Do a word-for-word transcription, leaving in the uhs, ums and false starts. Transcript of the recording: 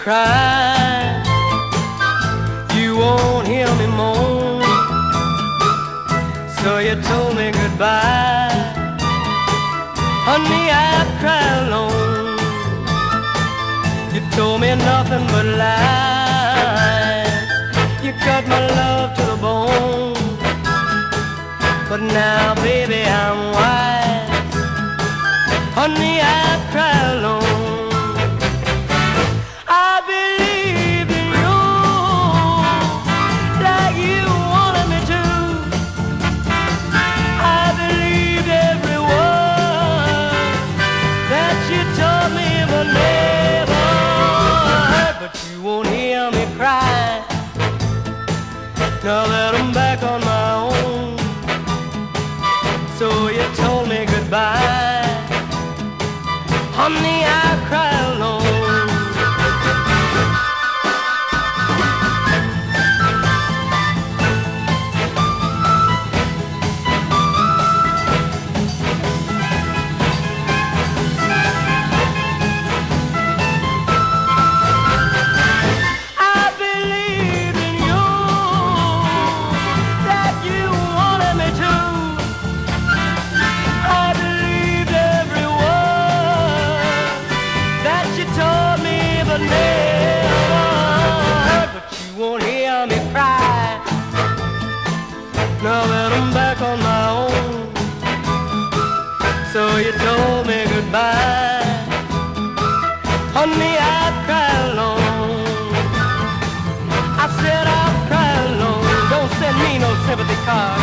cry, you won't hear me moan. So you told me goodbye. Honey, I'd cry alone. You told me nothing but lies. You cut my love to the bone. But now, baby, I'm wise. Honey, I'd cry alone. I believed in you like you wanted me to. I believed every word that you told me, but never heard. But you won't hear me cry now that I'm back on my own. So you told me goodbye. Honey, I cry alone. Now that I'm back on my own. So you told me goodbye. Honey, I'd cry alone. I said I'll cry alone. Don't send me no sympathy card.